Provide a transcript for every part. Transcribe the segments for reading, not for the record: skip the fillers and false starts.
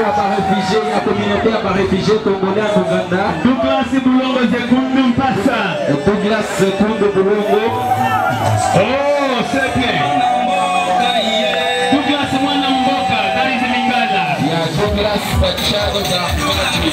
réfugiés, la communauté à réfugiés congolais à Ouganda. Douglas Bulongo Zekundu Mpasa. Douglas Zekundu Bulongo. Oh, c'est bien. Douglas Mwana Mboka, Karizi Lingala. Yeah, Douglas Pacharo Zafati.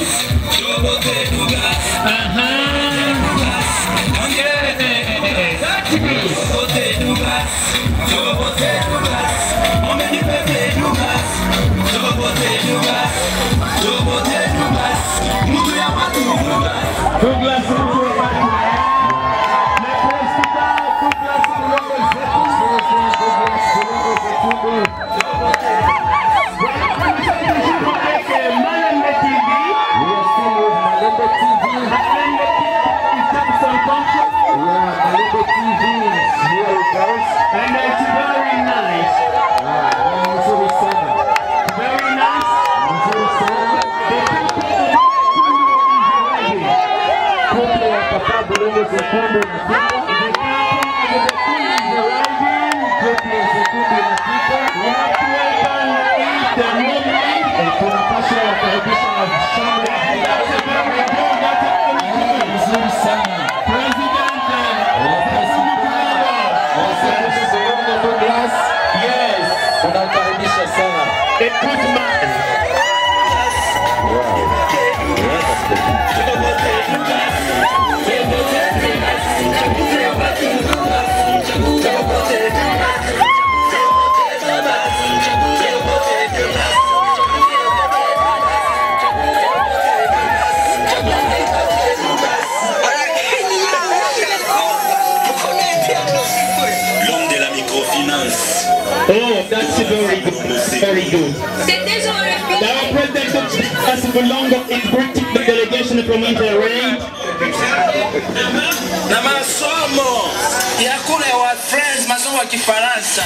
Oh, that's very good. Very good. Now, President Douglas Bulongo is bringing the delegation from Interrail. Na masomo ya kule wa friends masomo ya Kifaransa.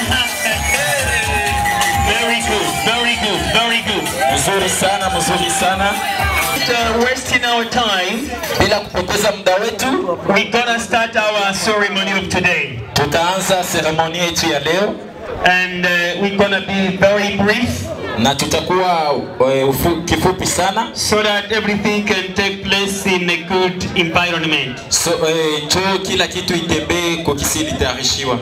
Very good, very good, very good. Mzuri sana, mzuri sana. Wasting our time, Bila kupoteza muda wetu, we're gonna start our ceremony of today. tutaanza seremoni yetu ya leo. And we're gonna be very brief, Na tutakuwa kifupi sana. so that everything can take place in a good environment. So njoo kila kitu itembee kwa kisili tayarishiwa.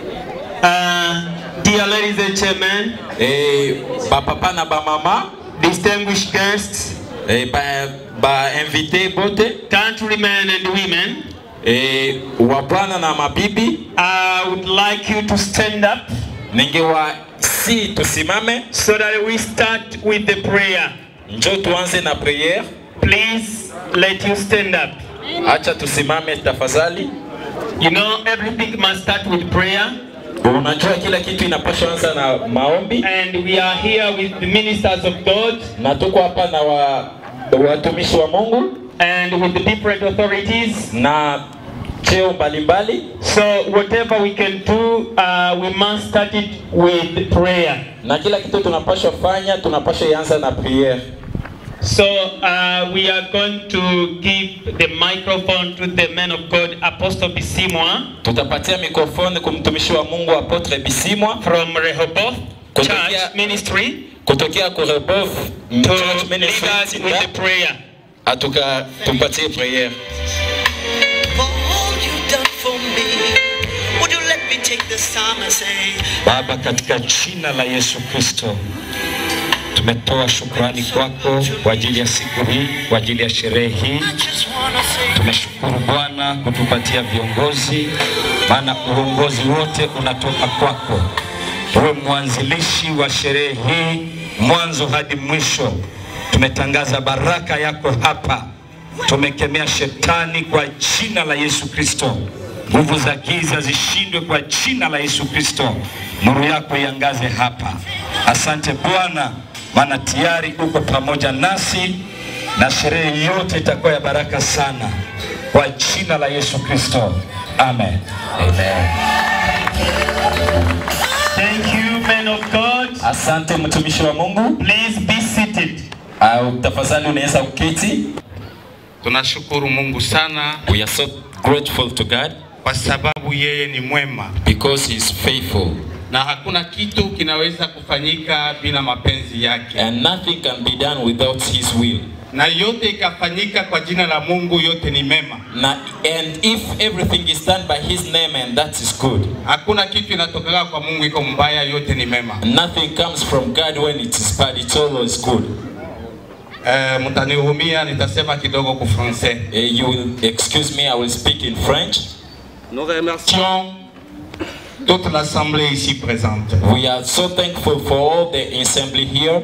Dear ladies and gentlemen, Papa na ba mama, distinguished guests, ba invité bote, countrymen and women, wabwana na mabibi, I would like you to stand up si tusimame, so that we start with the prayer. njoo tuanze na prayer. Please let you stand up. Acha tusimame tafadhali. You know, everything must start with prayer. Unajua kila kitu inapaswa anza na maombi. And we are here with the ministers of God. Na tuko hapa na watumishi wa Mungu. And with the different authorities. Na cheo mbalimbali. So whatever we can do, we must start it with prayer. Na kila kitu tunapaswa fanya, tunapaswa ianza na prayer. So we are going to give the microphone to the man of God, Apostle Bisimwa. Tutapatia mikrofoni kumtumishi wa Mungu Apostle Bisimwa from Rehoboth Church Ministry. Kutokea kwa Rehoboth Church Ministry. Lead us with the prayer. Atuka tumpatie prayer. Baba, katika jina la Yesu Kristo, tumetoa shukrani kwako kwa ajili ya siku hii, kwa ajili ya sherehe hii. Tumeshukuru Bwana kutupatia viongozi, maana uongozi wote unatoka kwako. Wewe mwanzilishi wa sherehe hii mwanzo hadi mwisho. Tumetangaza baraka yako hapa. Tumekemea shetani kwa jina la Yesu Kristo. Nguvu za giza zishindwe kwa jina la Yesu Kristo. Nuru yako iangaze hapa. Asante Bwana, maana tayari uko pamoja nasi na sherehe yote itakuwa ya baraka sana kwa jina la Yesu Kristo. Amen. Amen. Thank you, man of God. Asante mtumishi wa Mungu. Please be seated. Tafadhali unaweza kuketi. Tunashukuru Mungu sana. We are so grateful to God kwa sababu yeye ni mwema. because he is faithful. na hakuna kitu kinaweza kufanyika bila mapenzi yake. And nothing can be done without his will. Na yote ikafanyika kwa jina la Mungu, yote ni mema. And if everything is done by his name, and that is good. Hakuna kitu inatoka kwa Mungu iko mbaya, yote ni mema. Nothing comes from God when it is bad, it's always good. Mtanihurumia nitasema kidogo kwa français. You will excuse me, I will speak in French. Nous remercions toute l'assemblée ici présente. We are so thankful for all the assembly here.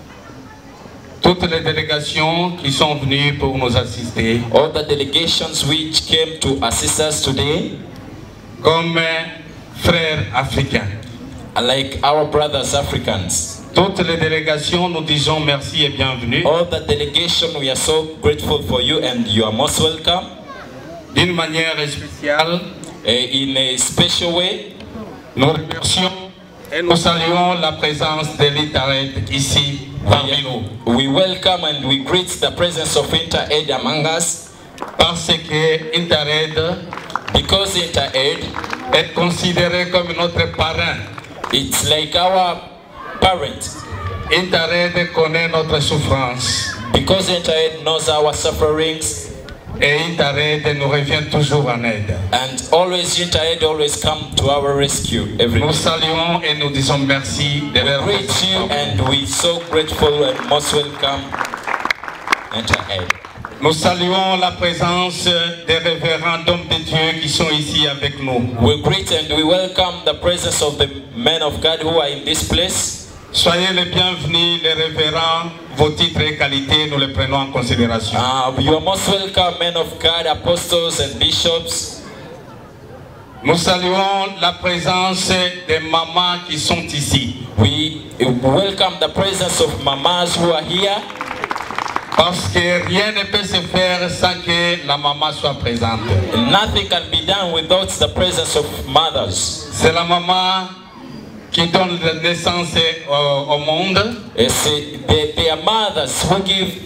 Toutes les délégations qui sont venues pour nous assister. All the delegations which came to assist us today. Comme frères africains. Like our brothers Africans. Toutes les délégations, nous disons merci et bienvenue. All the delegation, we are so grateful for you and you are most welcome. D'une manière spéciale, in a special way, nous remercions et nous saluons la présence de l'Inter-Aid ici parmi nous. We welcome and we greet the presence of Inter-Aid among us. Parce que Inter-Aid, because Inter-Aid est considéré comme notre parrain. It's like our parent. Inter-Aid connaît notre souffrance. Because Inter-Aid knows our sufferings. Et Inter-Aid nous revient toujours en aide. And always Inter-Aid always come to our rescue. Nous saluons et nous disons merci de leur greet you and we so grateful and most welcome Inter-Aid. Nous saluons la présence des révérends hommes de Dieu qui sont ici avec nous. We greet and we welcome the presence of the men of God who are in this place. Soyez les bienvenus, les révérends. Vos titres et qualités, nous les prenons en considération. You are most welcome, men of God, apostles and bishops. Nous saluons la présence des mamans qui sont ici. We welcome the presence of mamas who are here. Parce que rien ne peut se faire sans que la maman soit présente. Nothing can be done without the presence of mothers. C'est la maman qui donne la naissance au monde. They are mothers who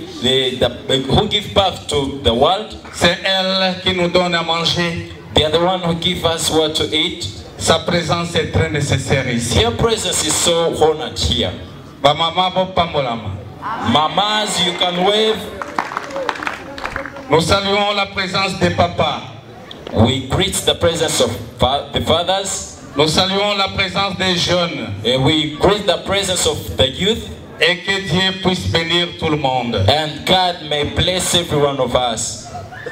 give birth to the world. C'est elle qui nous donne à manger. They are the one who give us what to eat. Sa présence est très nécessaire ici. Their presence is so honored here. Ba mama bo pambolama. Mamas, you can wave. Nous saluons la présence des papas. We greet the presence of the fathers. Nous saluons la présence des jeunes. We greet the presence of the youth. Et que Dieu puisse bénir tout le monde. And God may bless every one of us.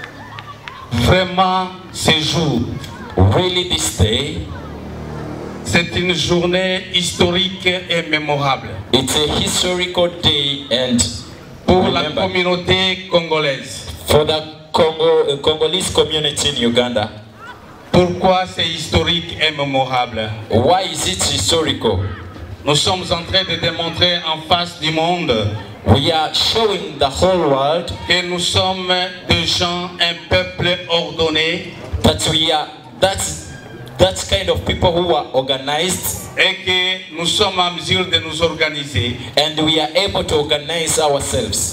Vraiment, ce jour, really this day, c'est une journée historique et mémorable. It's a historical day and pour la communauté congolaise. For the Congolese community in Uganda. Pourquoi c'est historique et mémorable? Why is it historical? Nous sommes en train de démontrer en face du monde. We are showing the whole world que nous sommes des gens, un peuple ordonné. That we are that's kind of people who are organized. Et que nous sommes en mesure de nous organiser. And we are able to organize ourselves.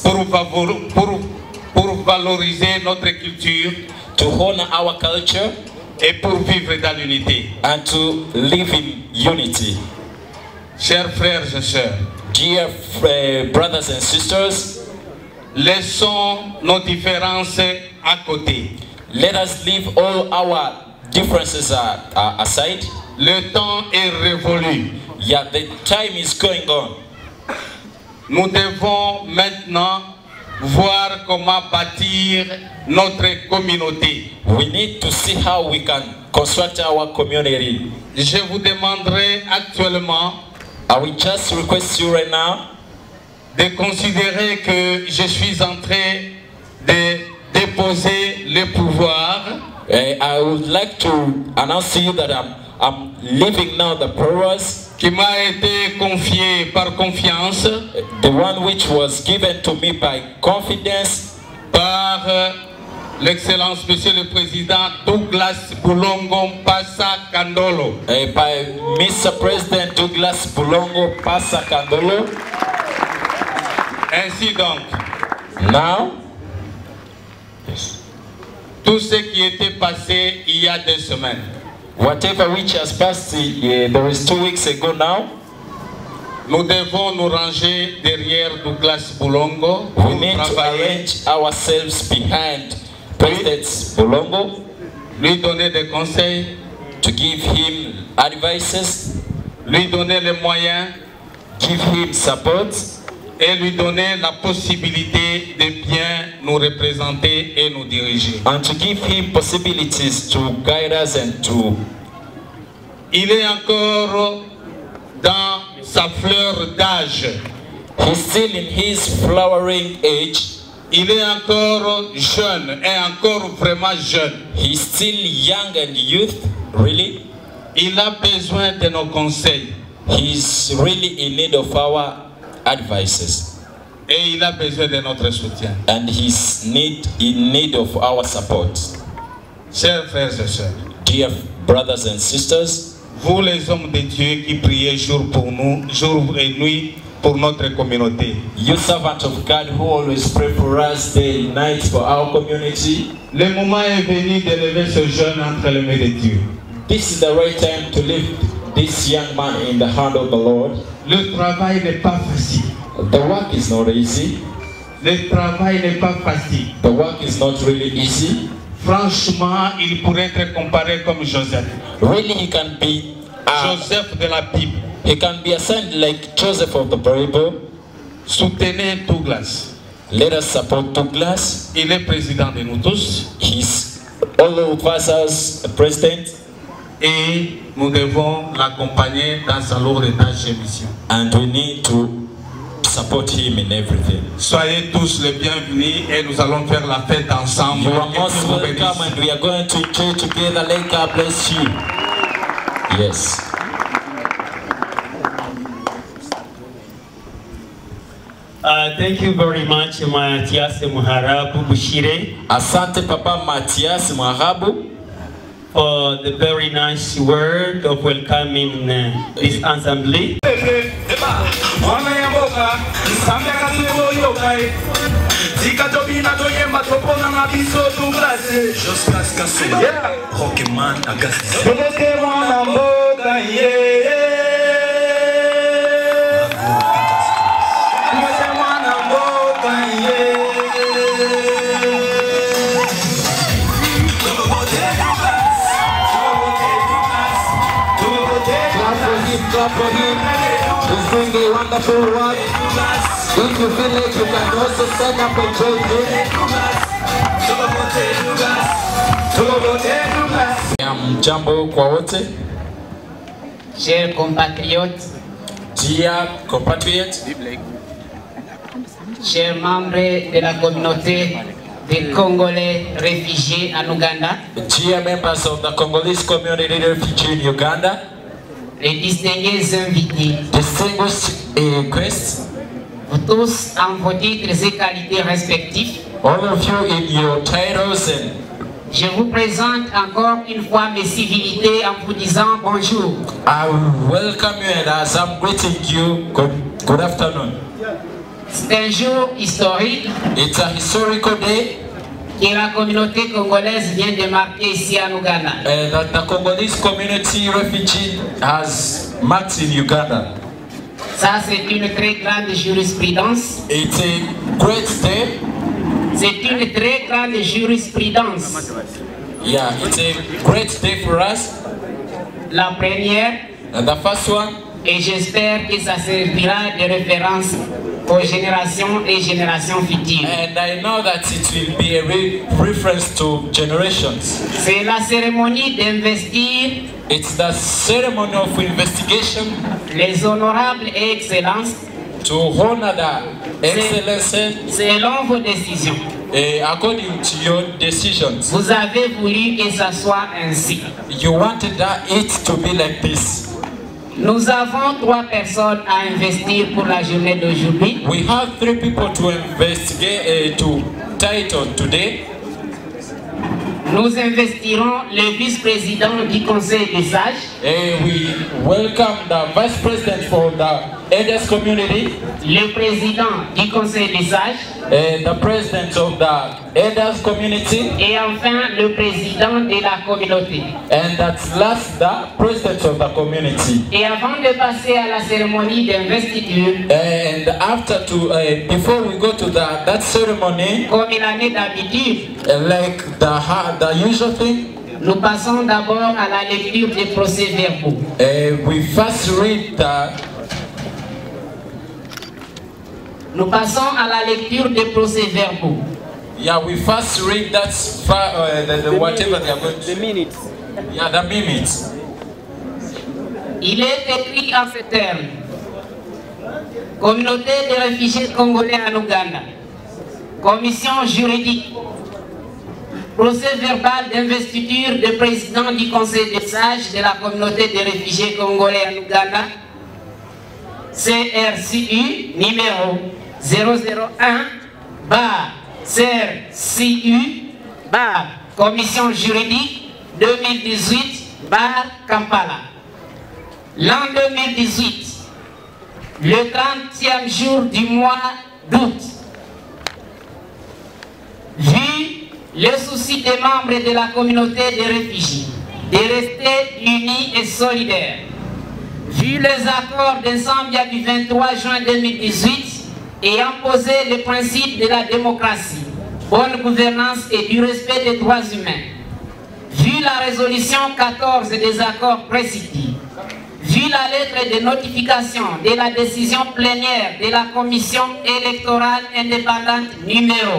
Pour valoriser notre culture. To honor our culture. Et pour vivre dans l'unité. And to live in unity. Chers frères et sœurs. Dear brothers and sisters. Laissons nos différences à côté. Let us leave all our differences aside. Le temps est révolu. Yeah, the time is going on. Nous devons maintenant voir comment bâtir notre communauté. We need to see how we can construct our community. Je vous demanderai actuellement, I will just request you right now, de considérer que je suis en train de déposer le pouvoir. I would like to announce to you that I'm leaving now the powers qui m'a été confié par confiance, the one which was given to me by confidence, par l'excellence Monsieur le Président Douglas Bulongo Mpasa Kandolo. By Mr. President Douglas Bulongo Mpasa Kandolo. Ainsi donc, now, tout ce qui était passé il y a 2 semaines. Whatever which has passed, there is 2 weeks ago now. Nous devons nous ranger derrière Douglas Bulongo pour We need to arrange ourselves behind President Bulongo, lui donner des conseils, to give him advices, lui donner les moyens, give him support, et lui donner la possibilité de bien nous représenter et nous diriger. and to give him possibilities to guide us and to. Il est encore dans sa fleur d'âge. He's still in his flowering age. Il est encore jeune et encore vraiment jeune. He's still young and youth, really. Il a besoin de nos conseils He's really in need of our advices. et il a besoin de notre soutien. And he's in need of our support. Chers frères et sœurs, Dear brothers and sisters, vous les hommes de Dieu qui priez jour pour nous, jour et nuit pour notre communauté. you servant of God who always pray for us day and night for our community, Le moment est venu d'élever ce jeune entre les mains de Dieu. this is the right time to lift this young man in the hand of the Lord. Le travail n'est pas facile. The work is not easy. Le travail n'est pas facile. The work is not really easy. Franchement, il pourrait être comparé comme Joseph. Really, he can be Joseph de la Bible. he can be assigned like Joseph of the Bible. Soutenez Douglas. Let us support Douglas. Il est président de nous tous He's all of us as a president, et nous devons l'accompagner dans sa lourde tâche et mission. and we need to support him in everything. Soyez tous les bienvenus et nous allons faire la fête ensemble. You are Et most Dieu vous welcome, bénisse. and we are going to enjoy together. Let God bless you. Yes. Thank you very much, Mathias Muharabu Bushire, Asante Papa Matthias Mwarabu for the very nice word of welcoming this assembly. Clap for him. He's doing a wonderful work. If you feel like you can also stand up and join him. Jambo kwa wote. Chers compatriotes, Dear compatriots, chers membres de la communauté des Congolais réfugiés en Ouganda, dear members of the Congolese community refugee in Uganda, les distingués invités, distinguished guests, vous tous en vos titres et qualités respectifs, all of you in your titles, and je vous présente encore une fois mes civilités en vous disant bonjour. I welcome you, and as I'm greeting you, good afternoon. C'est un jour historique It's a historical day que la communauté congolaise vient de marquer ici en Ouganda. that the Congolese community refugee has marked in Uganda. Ça, c'est une très grande jurisprudence. It's a great day. C'est une très grande jurisprudence. Yeah, it's a great day for us. La première, And the first one, et j'espère que ça servira de référence aux générations et générations futures. and I know that it will be a reference to generations. C'est la cérémonie d'investir It's the ceremony of investigation les honorables et excellences to honor the excellency selon vos décisions. according to your decisions. Vous avez voulu que ça soit ainsi. You wanted it to be like this. Nous avons 3 personnes à investir pour la journée d'aujourd'hui. We have 3 people to investigate, to title today. Nous investirons le vice-président du Conseil des sages, We welcome the Vice President for the Elders Community, le président du Conseil des sages, the president of the Elders Community, et enfin le président de la communauté. and that's last, the president of the community. Et avant de passer à la cérémonie d'investiture, And after before we go to that ceremony, comme il en est d'habitude, like the usual thing, nous passons d'abord à la lecture des procès-verbaux. we first read Nous passons à la lecture des procès-verbaux. we first read whatever they are going to. The minutes. Yeah, the minutes. Il est écrit en ces termes. Communauté des réfugiés congolais en Ouganda. Commission juridique. Procès verbal d'investiture du président du Conseil des sages de la communauté des réfugiés congolais en Ouganda. CRCU numéro 001/CRCU Commission juridique 2018/Kampala. L'an 2018, le 30e jour du mois d'août, vu le souci des membres de la communauté des réfugiés de rester unis et solidaires, vu les accords d'Ensambia du 23 juin 2018 ayant posé le principe de la démocratie, bonne gouvernance et du respect des droits humains, vu la résolution 14 des accords précités, vu la lettre de notification de la décision plénière de la Commission électorale indépendante numéro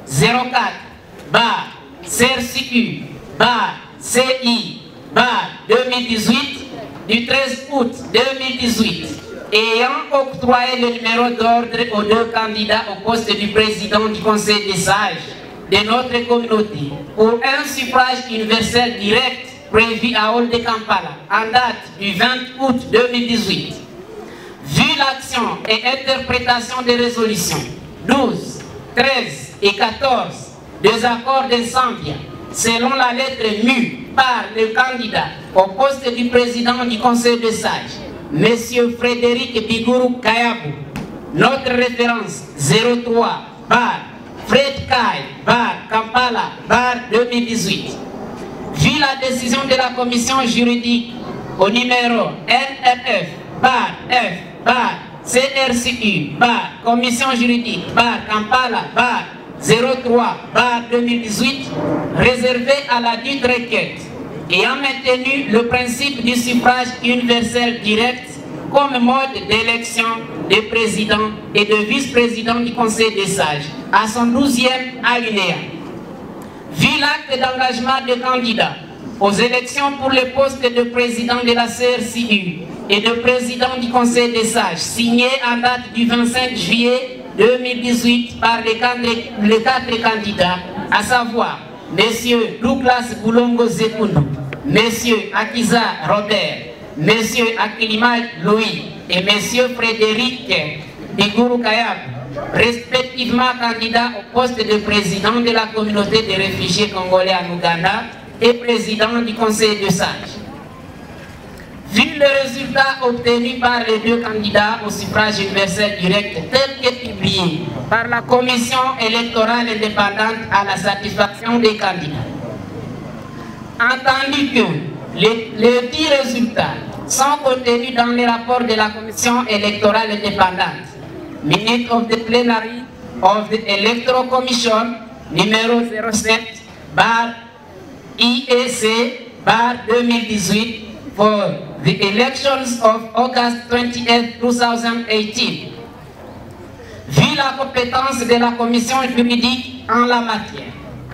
04/CRCU/CI/2018 du 13 août 2018 ayant octroyé le numéro d'ordre aux deux candidats au poste du président du Conseil des sages de notre communauté pour un suffrage universel direct prévu à Hall de Kampala en date du 20 août 2018. Vu l'action et interprétation des résolutions 12, 13 et 14 des accords d'Ensambia, selon la lettre mue par le candidat au poste du président du Conseil des sages, M. Frédéric Biguru Kayabou, notre référence 03/Fred Kai/Kampala/2018. Vu la décision de la commission juridique au numéro NRF/F/CRCU/Commission juridique/Kampala/03/2018 réservé à la dite requête, ayant maintenu le principe du suffrage universel direct comme mode d'élection des présidents et de vice-présidents du Conseil des sages, à son 12e alinéa. Vu l'acte d'engagement des candidats aux élections pour le poste de président de la CRCU et de président du Conseil des sages, signé en date du 25 juillet 2018 par les 4 candidats, à savoir M. Douglas Boulongo Zekundu, M. Akiza Robert, M. Akilima Louis et M. Frédéric Biguru Kayabou, respectivement candidats au poste de président de la communauté des réfugiés congolais en Ouganda et président du Conseil des sages. Vu le résultat obtenu par les deux candidats au suffrage universel direct tel que publié par la Commission électorale indépendante à la satisfaction des candidats, entendu que les 10 résultats sont contenus dans les rapports de la Commission électorale indépendante, Minute of the Plenary of the Electoral Commission numéro 07/IEC/2018 for the elections of August 28, 2018. Vu la compétence de la commission juridique en la matière,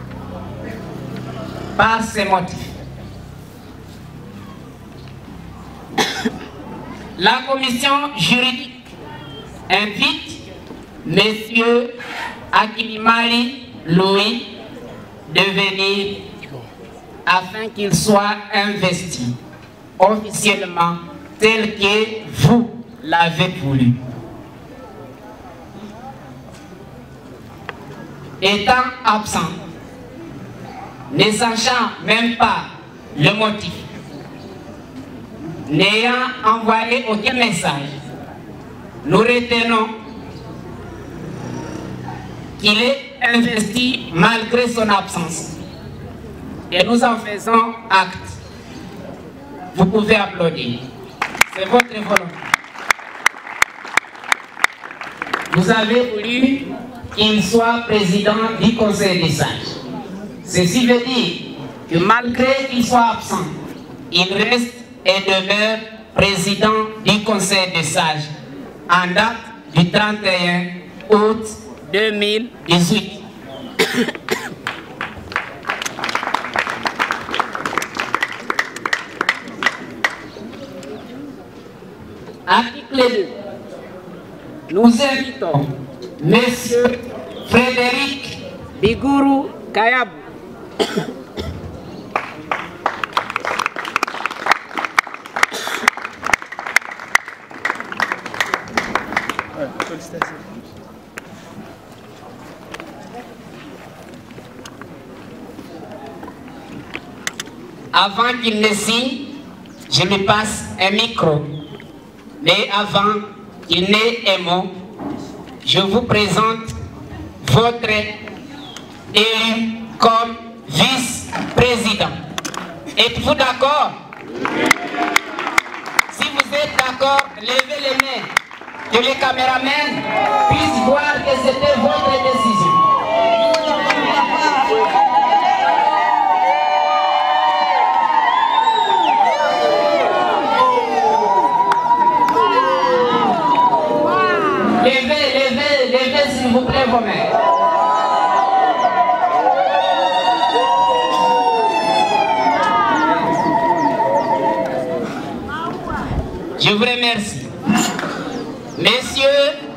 par ces motifs, la commission juridique invite M. Akilimali Louis de venir afin qu'il soit investi officiellement tel que vous l'avez voulu. Étant absent, ne sachant même pas le motif, n'ayant envoyé aucun message, nous retenons qu'il est investi malgré son absence. Et nous en faisons acte. Vous pouvez applaudir. C'est votre volonté. Vous avez voulu qu'il soit président du Conseil des sages. Ceci veut dire que malgré qu'il soit absent, il reste et demeure président du Conseil des sages en date du 31 août 2018. Article 2. Nous invitons M. Frédéric Biguru Kayabou. Avant qu'il ne signe, je lui passe un micro. Mais avant qu'il n'ait un mot, je vous présente votre élu comme vice-président. Êtes-vous d'accord? Si vous êtes d'accord, levez les mains. Que les caméramans puissent voir que c'était votre décision. Levez s'il vous plaît vos mains. Je vous remercie. Monsieur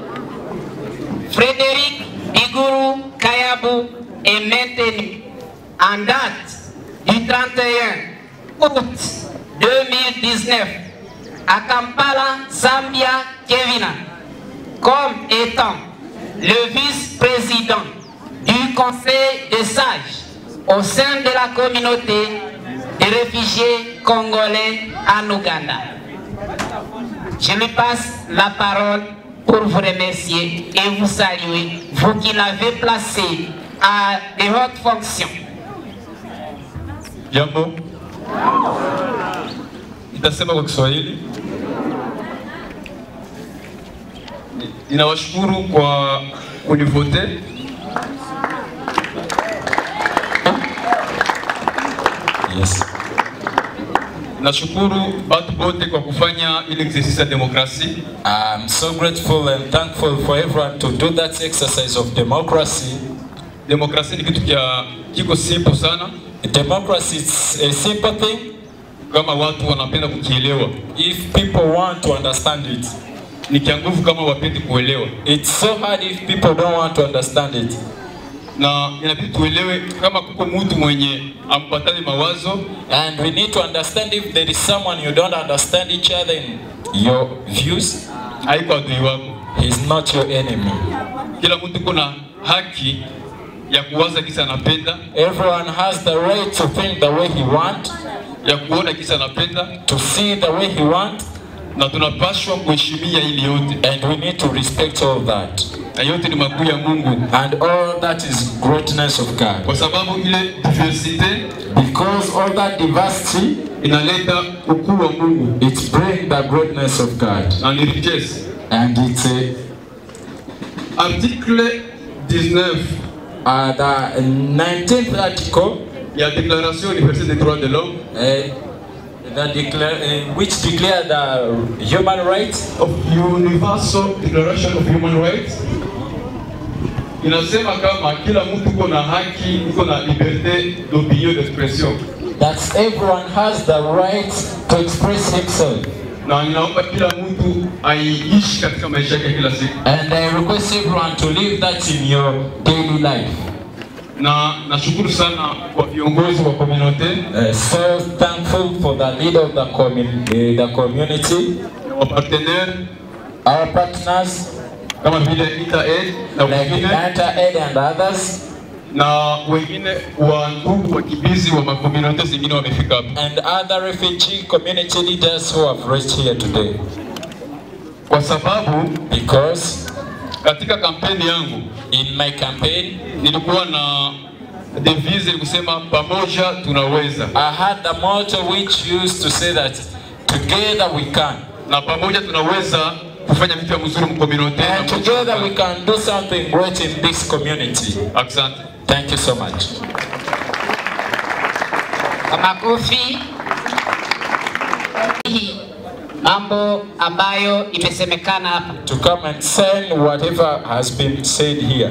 Frédéric Biguru Kayabou est maintenu en date du 31 août 2019 à Kampala, Zambia, Kevina, comme étant le vice-président du Conseil des sages au sein de la communauté des réfugiés congolais en Ouganda. Je lui passe la parole pour vous remercier et vous saluer, vous qui l'avez placé à de hautes fonctions. Jambo. Nitasema kwa Kiswahili. Ninawashukuru kwa kunivote. Yes. Nashukuru watu wote kwa kufanya ile exercise ya demokrasi. I'm so grateful and thankful for everyone to do that exercise of democracy. Demokrasi ni kitu kiko simple sana. Democracy is a simple thing. Kama watu wanapenda kukielewa. If people want to understand it. Ni kia nguvu kama wapendi kuelewa. It's so hard if people don't want to understand it. Na inabidi tuelewe kama kuko mtu mwenye ampatani mawazo, and we need to understand if there is someone you don't understand each other in your views. Haiko adui wako. He's not your enemy. Kila mtu kuna haki ya kuwaza kisa anapenda. Everyone has the right to think the way he want, ya kuona kisa anapenda, to see the way he want, na tunapaswa kuheshimia ili yote, and we need to respect all that. Na yote ni makuu ya Mungu, and all that is greatness of God. Kwa sababu ile diversity, because all that diversity inaleta ukuu wa Mungu, it brings the greatness of God. And it is, and it's a article 19, the 19th article ya Déclaration universelle des droits de l'homme, which declare the human rights, of Universal Declaration of Human Rights. Inasema kama kila mtu kuna haki, kuna liberté d'opinion, d'expression. That everyone has the right to express himself. Na ninaomba kila mtu aiishi katika maisha yake kila siku. And I request everyone to live that in your daily life. Na nashukuru sana kwa viongozi wa community. So thankful for the leader of the community, our partners, kama vile InterAid na wengine, InterAid and others, na wengine wa ndugu wakimbizi wa makomuniti zingine wamefika hapa, and other refugee community leaders who have reached here today. Kwa sababu because katika kampeni yangu in my campaign nilikuwa na devise kusema pamoja tunaweza. I had the motto which used to say that together we can. Na pamoja tunaweza kufanya vitu vya mzuri mkomunote. And together we can do something great in this community. Asante. Thank you so much. Makofi. Mambo ambayo imesemekana hapa. To come and send whatever has been said here.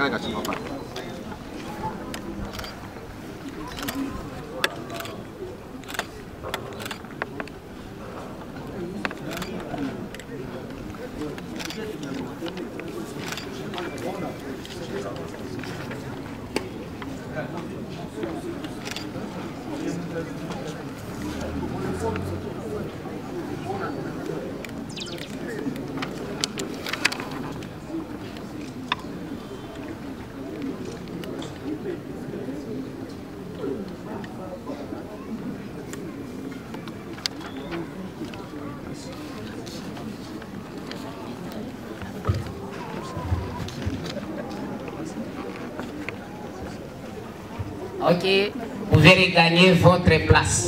Ok, vous pouvez gagner votre place.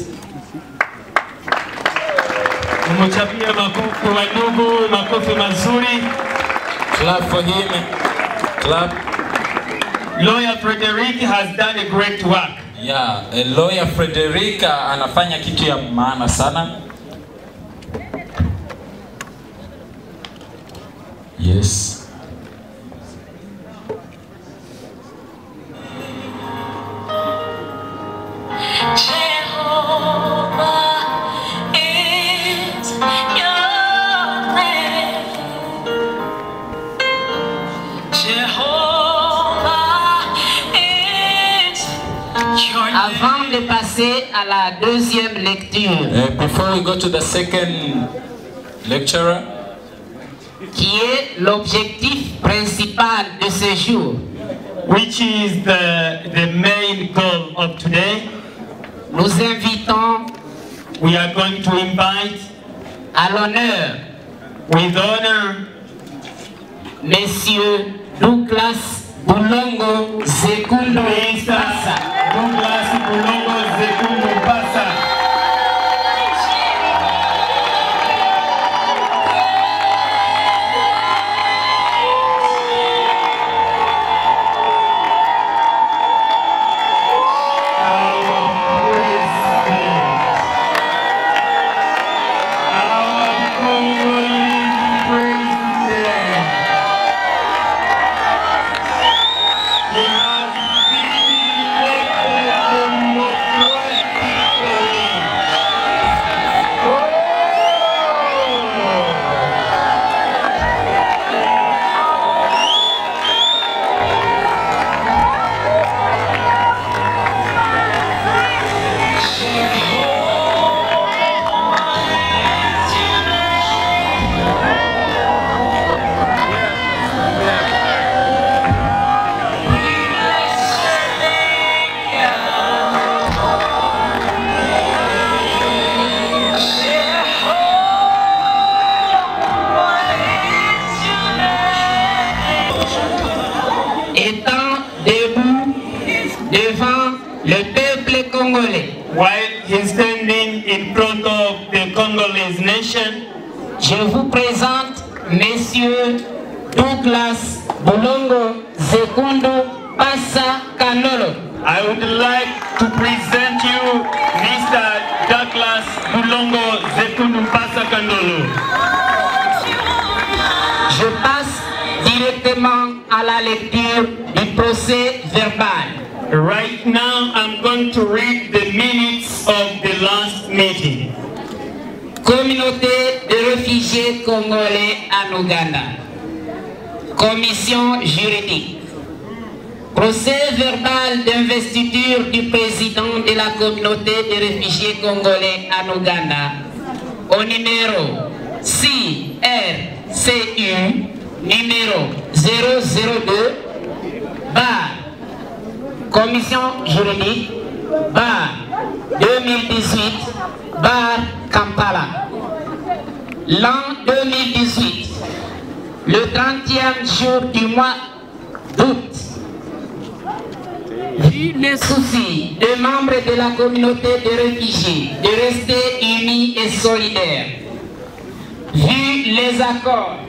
Mchapia makofi wa ndugu, makofi mazuri. Clap for him. Clap. Lawyer Frederick has done a great work. Yeah, lawyer Frederica anafanya kitu ya maana sana. Yes. Avant de passer à la deuxième lecture, Before we go to the second lecturer, qui est l'objectif principal de ce jour, which is the main goal of today, nous invitons we are going to invite à l'honneur with honor Monsieur Douglas Bulongo Zekundu Passa. Douglas Bulongo Zekundu Passa. Étant debout devant le peuple congolais, While he's standing in front of the Congolese nation, je vous présente Monsieur Douglas Bulongo Zekundu Passa Kandolo. I would like to present you Mr. Douglas Bulongo Zekundu Passa Kandolo. Je passe directement à la lecture du procès verbal. Right now, I'm going to read the minutes of the last meeting. Communauté de réfugiés congolais en Ouganda. Commission juridique. Procès verbal d'investiture du président de la communauté des réfugiés congolais en Ouganda au numéro CRCU numéro 002 bar Commission juridique bar 2018 bar Kampala. l'an 2018, le 30e jour du mois d'août, vu les soucis des membres de la communauté des réfugiés de rester unis et solidaires, vu les accords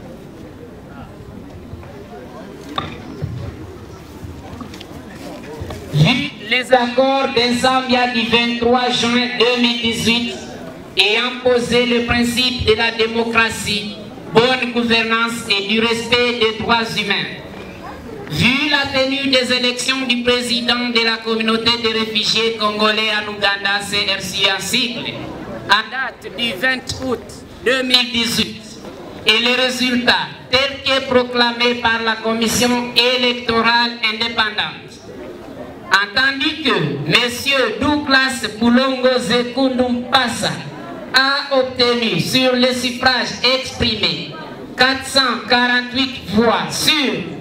d'Ensambia du 23 juin 2018 ayant posé le principe de la démocratie, bonne gouvernance et du respect des droits humains. Vu la tenue des élections du président de la communauté des réfugiés congolais en Ouganda, CRC en sigle, à date du 20 août 2018, et les résultats tels que proclamés par la commission électorale indépendante, entendu que M. Douglas Boulongo Zekundu Mpassa a obtenu sur le suffrage exprimé 448 voix sur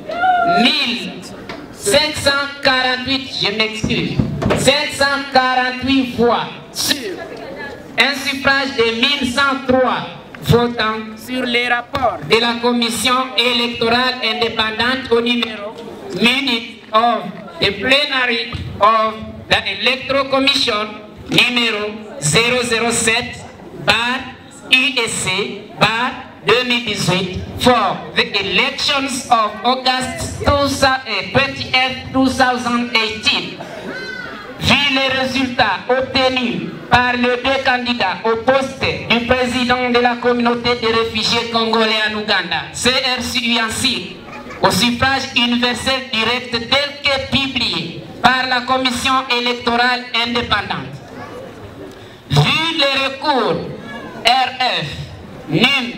1748, je m'excuse, 748 voix sur un suffrage de 1103 votants sur les rapports de la commission électorale indépendante au numéro Minute of the Plenary of the Electoral Commission numéro 007/USC/2018 for the elections of August 28, 2018. Vu les résultats obtenus par les deux candidats au poste du président de la communauté des réfugiés congolais en Ouganda, CRCU en sigle, au suffrage universel direct tel que publié par la commission électorale indépendante. Vu le recours RF NUM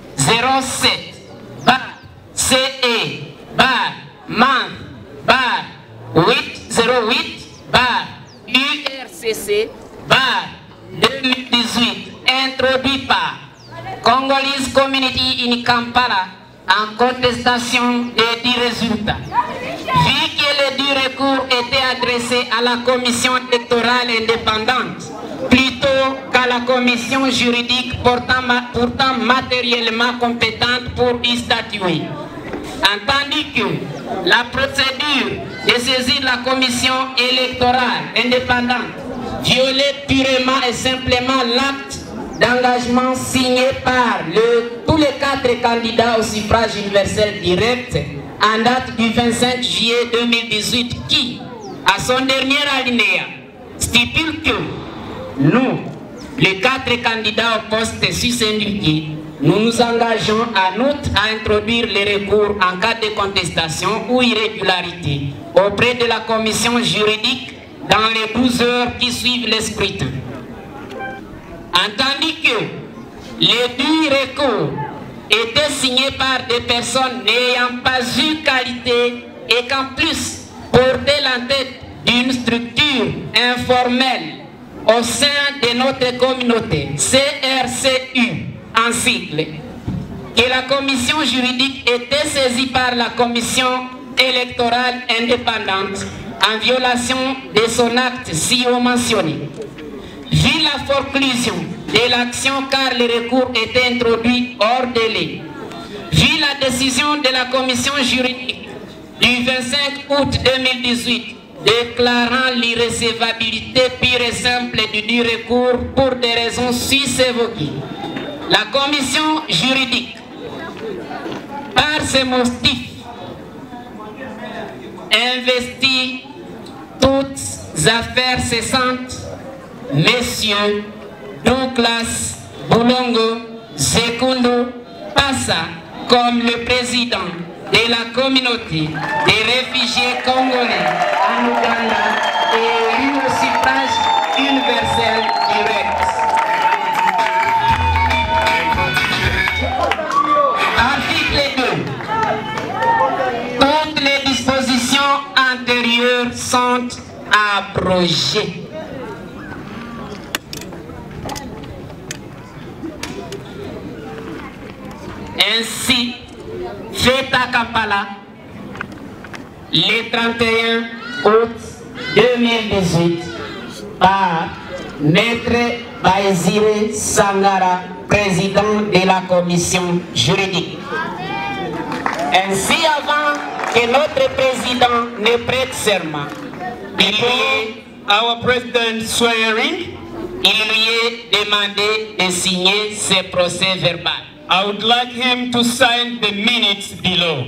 07/CE/808/URCC/2018 introduit par Congolese Community in Kampala en contestation des 10 résultats. Vu que les 10 recours étaient adressés à la commission électorale indépendante plutôt qu'à la commission juridique pourtant matériellement compétente pour y statuer, entendu que la procédure de saisir la commission électorale indépendante violait purement et simplement l'acte d'engagement signé par tous les 4 candidats au suffrage universel direct en date du 25 juillet 2018 qui, à son dernier alinéa, stipule que nous, les 4 candidats au poste sus-indiqué, nous nous engageons en outre à introduire les recours en cas de contestation ou irrégularité auprès de la commission juridique dans les 12 heures qui suivent le scrutin. Entendu que les 10 recours étaient signés par des personnes n'ayant pas eu qualité et qu'en plus portaient la tête d'une structure informelle au sein de notre communauté, CRCU en sigle, que la commission juridique était saisie par la commission électorale indépendante en violation de son acte si haut mentionné. Vu la forclusion de l'action car les recours étaient introduits hors délai, vu la décision de la commission juridique du 25 août 2018 déclarant l'irrecevabilité pure et simple du dit recours pour des raisons sus-évoquées, la commission juridique, par ces motifs, investit toutes affaires cessantes Messieurs Douglas Boulongo Zekundu Mpassa comme le président de la communauté des réfugiés congolais en Ouganda et élu au suffrage universel direct. Article 2. Toutes les dispositions antérieures sont abrogées. Ainsi, fait à Kampala, le 31 août 2018, par Maître Baizire Sangara, président de la commission juridique. Ainsi, avant que notre président ne prête serment, our president swearing, il lui est demandé de signer ce procès verbal. I would like him to sign the minutes below.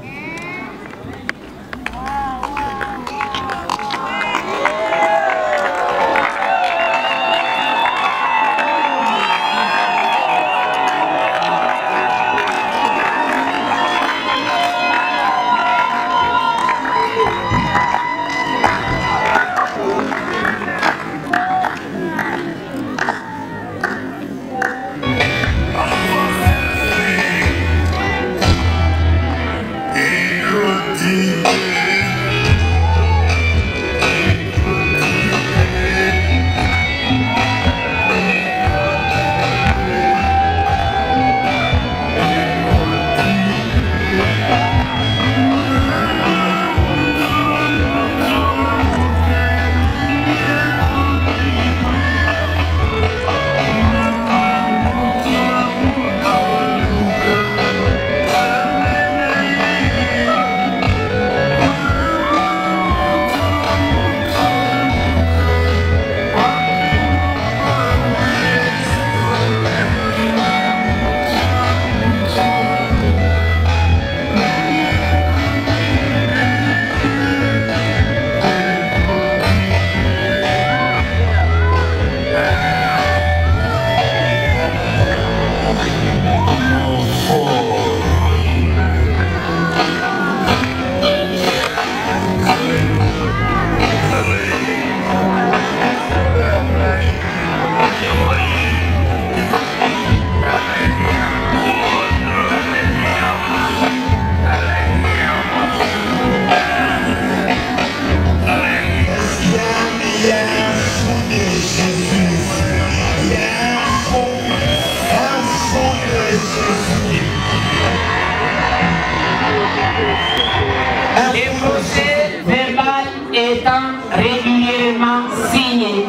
Le procès verbal étant régulièrement signé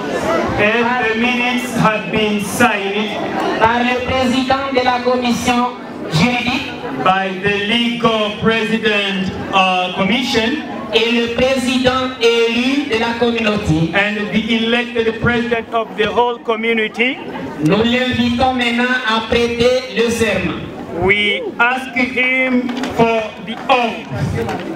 And the minutes have been signed par le président de la commission juridique by the legal president commission et le président élu de la communauté. and the elected president of the whole community. Nous l'invitons maintenant à prêter le serment. We ask him for the oath.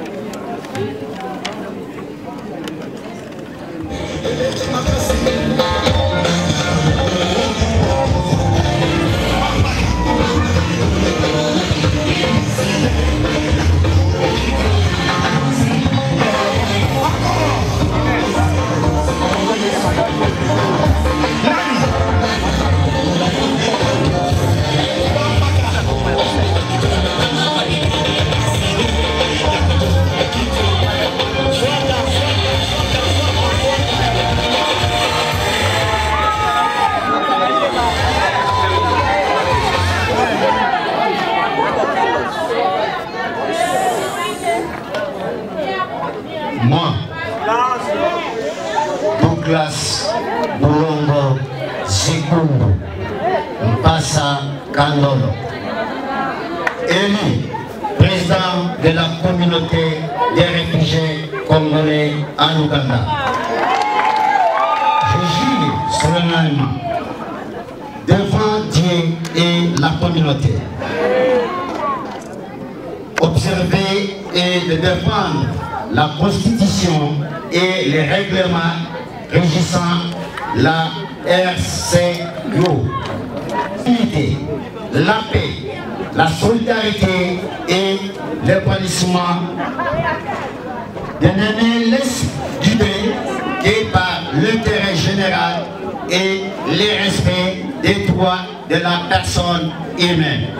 Moi, Douglas Bulongo Zikundu Mpasa Kandolo, élu président de la communauté des réfugiés congolais en Ouganda. Je jure solennellement devant Dieu et la communauté observer et de défendre la Constitution et les règlements régissant la RCO. L'unité, la paix, la solidarité et l'épanouissement de n'aimer l'idée que par l'intérêt général et le respect des droits de la personne humaine.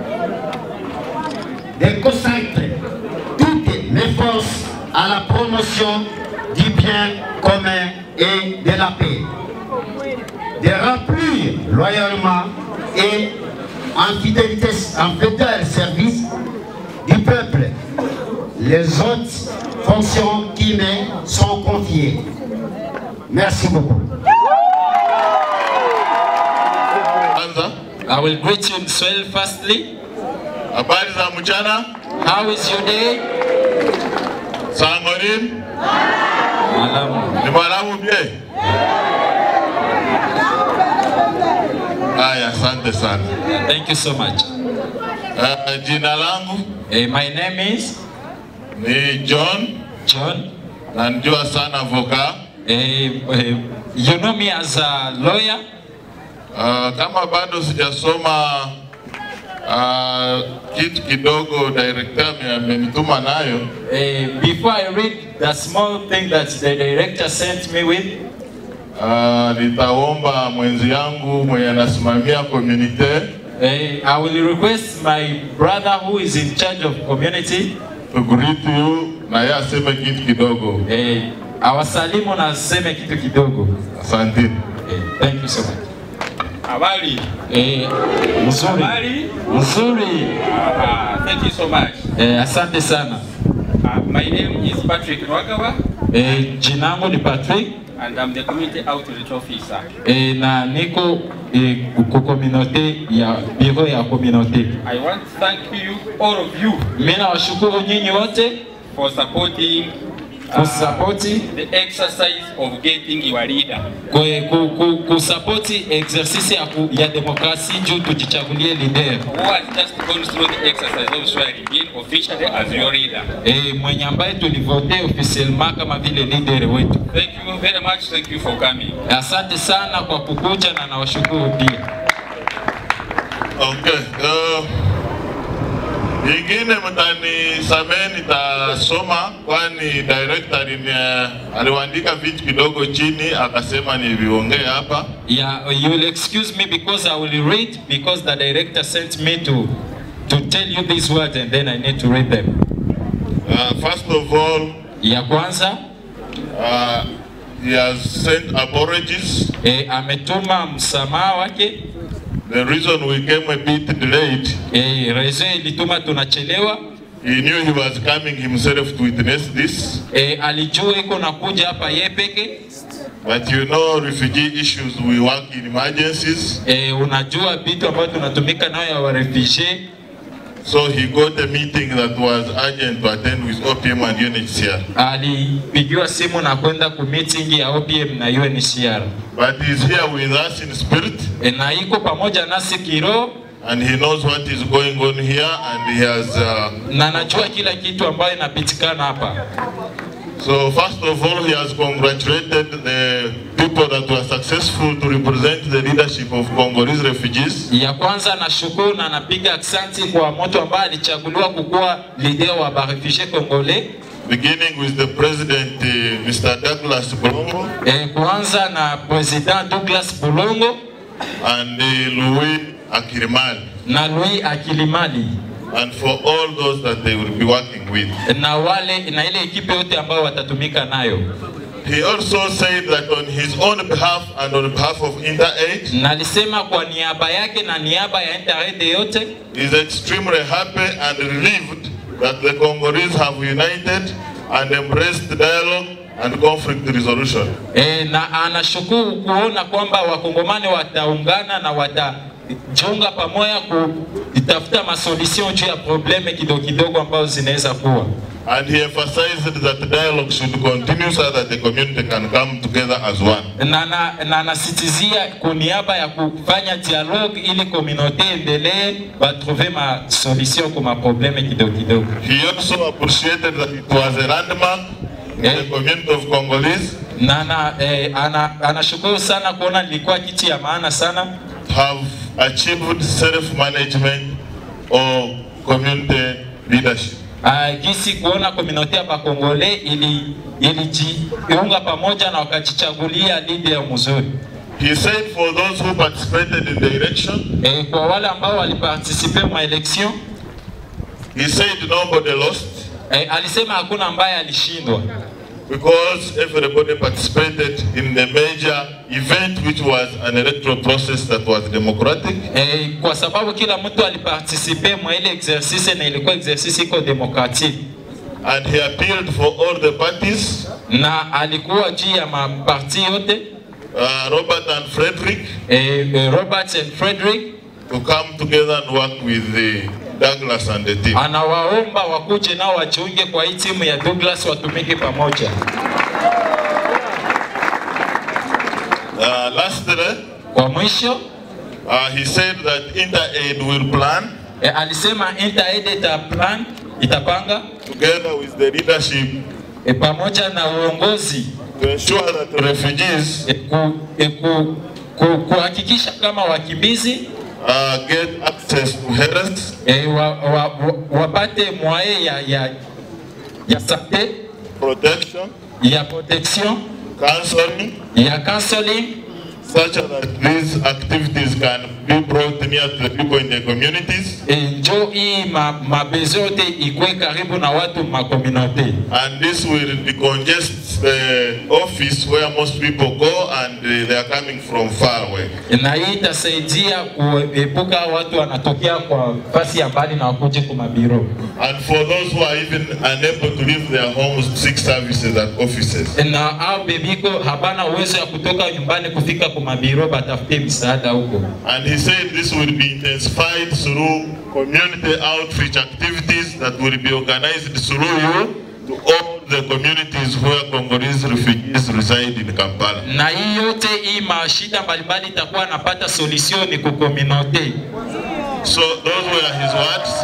De consacrer toutes mes forces à la promotion du bien commun et de la paix. De remplir loyalement et en fidélité, en fidèle service du peuple les autres fonctions qui me sont confiées. Merci beaucoup. Anza. I will greet you in Swahili firstly. Habari za mchana? How is your day? Sangonim? Malamu. Ni malamu bie? Aya, asante sana. Thank you so much. Jina langu? My name is? Ni John. John. Na njua sana voka. You know me as a lawyer? Kama bado sijasoma kitu kidogo director amenituma nayo. Before I read the small thing that the director sent me with, nitaomba mwenzi yangu mwenye anasimamia community. I will request my brother who is in charge of community to greet you na yeye aseme kitu kidogo. Awasalimu na aseme kitu kidogo. Asante. Thank you so much. Habari. Mzuri. Habari. Mzuri. Thank you so much. Asante sana. My name is Patrick Nwagawa. Jinangu ni Patrick. And I'm the community outreach officer. Na niko ku community ya bureau ya community. I want to thank you, all of you. Mimi nawashukuru nyinyi wote for supporting the exercise of getting your leader. Kusapoti exercise ya demokrasi juu tujichagulie leader. Who has just gone through the exercise of swearing in officially as your leader. Mwenye ambaye tulivote officiellement kama vile leader wetu. Thank you very much. Thank you for coming. Asante sana kwa kukuja na nawashukuru pia. Okay. Ingine mtani sameni tasoma kwani director aliandika vitu kidogo chini akasema ni viongee hapa. Yeah, you will excuse me because I will read because the director sent me to tell you these words and then I need to read them. First of all, ya kwanza, he has sent apologies. Ametuma msamaha wake. The reason we came a bit delayed. Reason ilituma tunachelewa. He knew he was coming himself to witness this. Alijua iko nakuja hapa yeye peke. But you know, refugee issues, we work in emergencies. Unajua vitu ambavyo tunatumika nayo ya wa refugee. So he got a meeting that was urgent to attend with OPM and UNHCR. Alipigiwa simu na kwenda ku meeting ya OPM na UNHCR. But he's here with us in spirit. Na iko pamoja nasi kiroho. And he knows what is going on here and he has na anajua kila kitu ambayo inapitikana hapa. So first of all, he has congratulated the people that were successful to represent the leadership of Congolese refugees. Ya kwanza nashukuru na napiga aksanti kwa mtu ambaye alichaguliwa kukuwa leader wa ba refugees congolais. Beginning with the president Mr. Douglas Bulongo. Kwanza na President Douglas Bulongo and Louis Akilimali. Na Louis Akilimali. And for all those that they will be working with. Na wale na ile ekipe yote ambao watatumika nayo. He also said that on his own behalf and on behalf of InterAid. Na alisema kwa niaba yake na niaba ya InterAid yote. He is extremely happy and relieved that the Congolese have united and embraced dialogue and conflict resolution. Na anashukuru kuona kwamba wakongomani wataungana na watajiunga pamoja kutafuta masolution juu ya probleme kidogo ambazo zinaweza kuwa. And he emphasized that dialogue should continue so that the community can come together as one. Na anasitizia kwa niaba ya kufanya dialogue ili community endelee batrouver ma solution kwa probleme kidogo. He also appreciated that it was a landmark in the community of Congolese. Anashukuru sana kuona ilikuwa kitu ya maana sana. Have achieved self-management or community leadership. Gisi kuona community hapa Kongole ilijiunga pamoja na wakajichagulia leader mzuri. He said for those who participated in the election. Kwa wale ambao waliparticipe ma election. He said nobody lost. Alisema hakuna ambaye alishindwa. Because everybody participated in the major event which was an electoral process that was democratic. Kwa sababu kila mtu aliparticipe mwa ile exercice na ilikuwa exercice iko democratic. And he appealed for all the parties. Na alikuwa juu ya maparti yote. Robert and Frederick. Robert and Frederick. to come together and work with the Douglas and the team. Anawaomba wakuje nao wajiunge kwa hii timu ya Douglas watumike pamoja. Lastly, kwa mwisho, he said that Inter-Aid will plan. Alisema Inter-Aid itapanga together with the leadership pamoja na uongozi to ensure that the refugees kuhakikisha kama wakimbizi get access to health, wapate moyen ya santé, protection, counseling, such that these activities can be brought near to the people in the communities. And this will decongest the office where most people go and they are coming from far away. And for those who are even unable to leave their homes, to seek services at offices. And he said this will be intensified through community outreach activities that will be organized through you to all the communities where Congolese refugees reside in Kampala. Na hii yote hii mashida mbalimbali itakuwa napata solution ni ku community. So those were his words.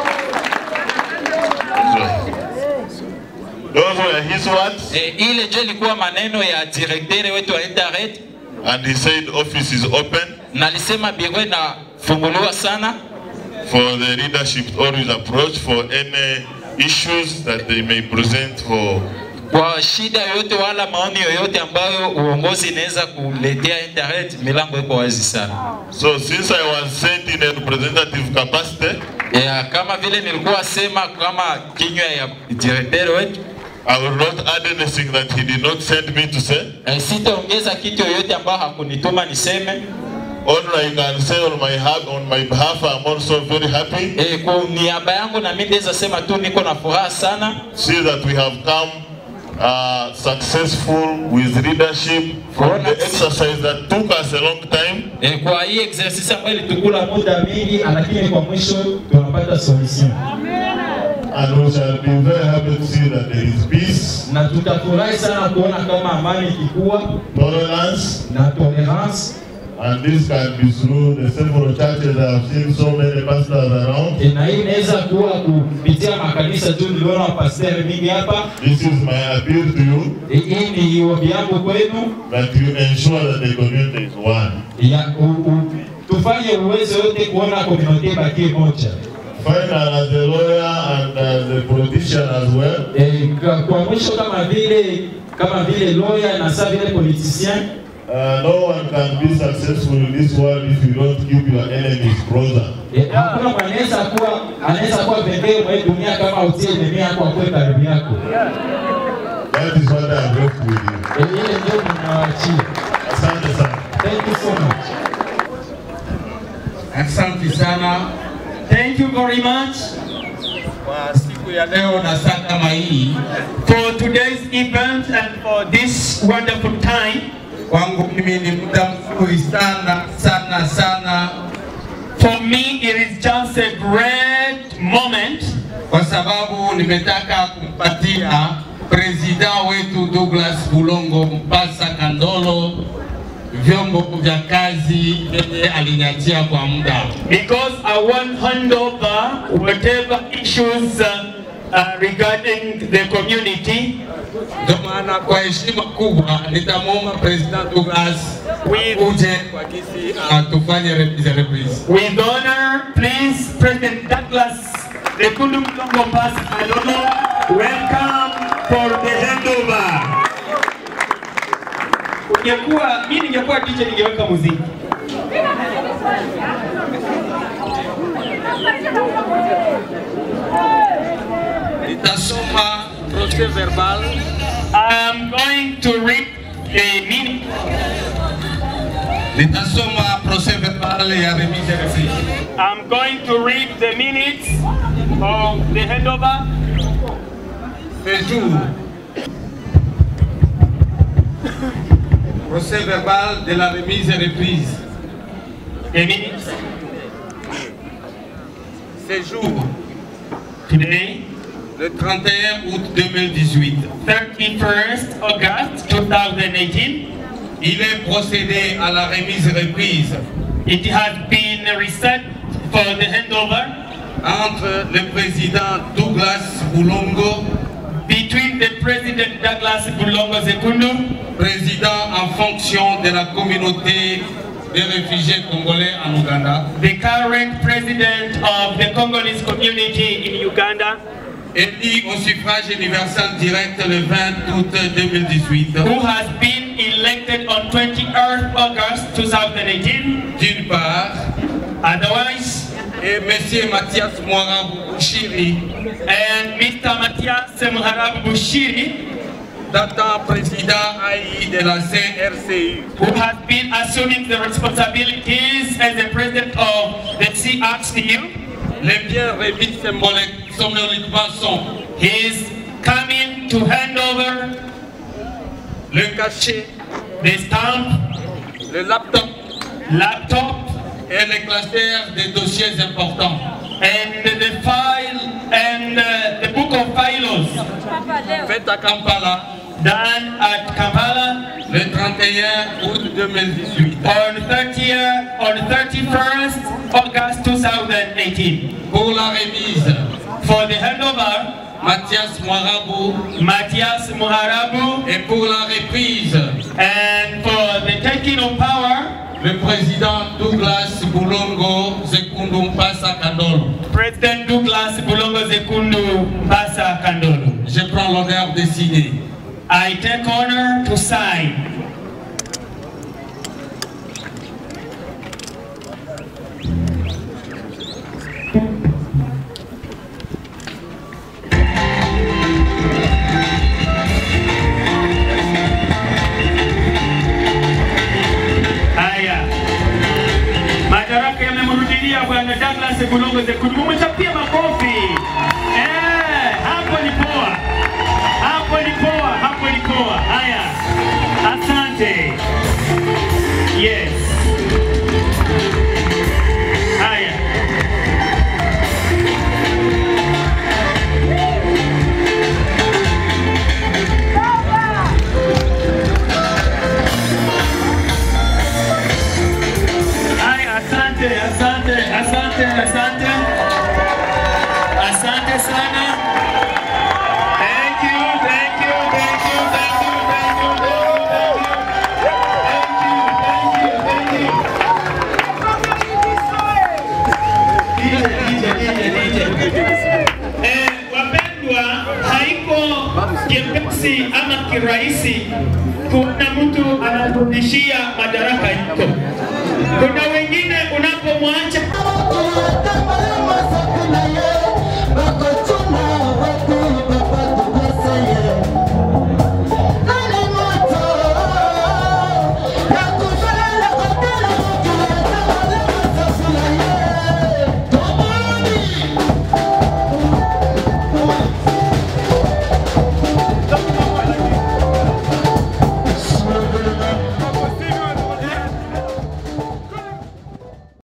Those were his words. Ile je ilikuwa maneno ya directeur wetu wa Inter-Aid. And he said office is open. Na alisema biro inafunguliwa sana. For the leadership always approach for any issues that they may present for. Kwa shida yoyote wala maoni yoyote ambayo uongozi inaweza kuletea Inter-Aid, milango iko wazi sana. So since I was sent in a representative capacity, kama vile nilikuwa sema kama kinywa ya directeur wetu, I will not add anything that he did not send me to say. Sitaongeza kitu yoyote ambayo hakunituma niseme. All I can say on my behalf, I'm also very happy. Kwa niaba yangu na mimi naweza sema tu niko na furaha sana. See that we have come successful with leadership from the exercise that took us a long time. Kwa hii exercise ambayo ilitukula muda mingi, lakini kwa mwisho tunapata solution. And we shall be very happy to see that there is peace. Na tutafurahi sana kuona kama amani ikikuwa, tolerance. And this can be through the several churches. I have seen so many pastors around. Na hii inaweza kuwa kupitia makanisa tu, niliona pastor mingi hapa. This is my appeal to you. Hii ni ombi yangu kwenu. That you ensure that the community is one. Tufanye uwezo wote kuona community baki moja. Final as a lawyer and as a politician as well. Kwa mwisho kama vile lawyer na sasa vile politician. No one can be successful in this world if you don't keep your enemies closer. Hakuna anaweza kuwa pekee kwa dunia kama utie enemy yako kwa karibu yako. That is what I hope with you. Ile ndio tunawaachia. Asante sana. Thank you so much. Asante sana. Thank you very much. Kwa siku ya leo na saa kama hii, for today's event and for this wonderful time, kwangu mimi ni muda mzuri sana sana sana. For me it is just a great moment, kwa sababu nimetaka kumpatia president wetu Douglas Bulongo Mpasa Kandolo vyombo vya kazi yenye aliniachia kwa muda. Because I want hand over whatever issues regarding the community. Ndio maana kwa heshima kubwa nitamwomba President Douglas uje kwa kisi tufanye reprise. With honor, please President Douglas Lekundu Bulongo Mpasa Kandolo, welcome for the handover. Mimi ningekuwa DJ ningeweka muziki. Nitasoma procès verbal. I'm going to read the minutes. Nitasoma procès verbal ya remise de reprise. I'm going to read the minutes of the handover. Procès verbal de la remise et reprise. Ce jour, Today, le 31 août 2018, 31st August 2018, il est procédé à la remise-reprise it has been reset for the handover entre le président Douglas Bulongo, between the President Douglas Bulongo Zekundu, président en fonction de la communauté des réfugiés congolais en Ouganda, the current President of the Congolese community in Uganda, élu au suffrage universel direct le 20 août 2018, who has been elected on 20th August 2018, d'une part, otherwise, et M. Mathias Mwarabu-Bushiri, and Mr. Mathias Muharabu-Bushiri, datant président AI de la CRCU, who has been assuming the responsibilities as the president of the CRCU. les biens remis symboliquement sont He is coming to hand over le cachet, the stamp, le laptop laptop, et les classeurs des dossiers importants. and the file and the book of files Fait à Kampala done at Kampala le 31 août 2018. on 31st August 2018. Pour la remise, For the handover, Mathias Mwarabu, Mathias Muharabu, et pour la reprise, and for the taking of power, le président Douglas Bulongo Zekundu Mpasa Kandolo. President Douglas Bulongo Zekundu Mpasa Kandolo. Je prends l'honneur de signer. I take honor to sign. Haya, madaraka yamemrudilia Bwana Douglas Bulongo Zekundu. Mumechapia makofi. Hapo ni poa. Hapo ni poa, hapo ni poa. Haya, asante. Yes. Haya. Haya, asante, asante, asante, asante. Asante sana. Thank you, thank you, thank you, thank you, thank you, thank you, thank you, thank you. Wapendwa, haiko kiepesi ama kirahisi kuna mtu anarudishia madaraka yako. Kuna wengine unapomwacha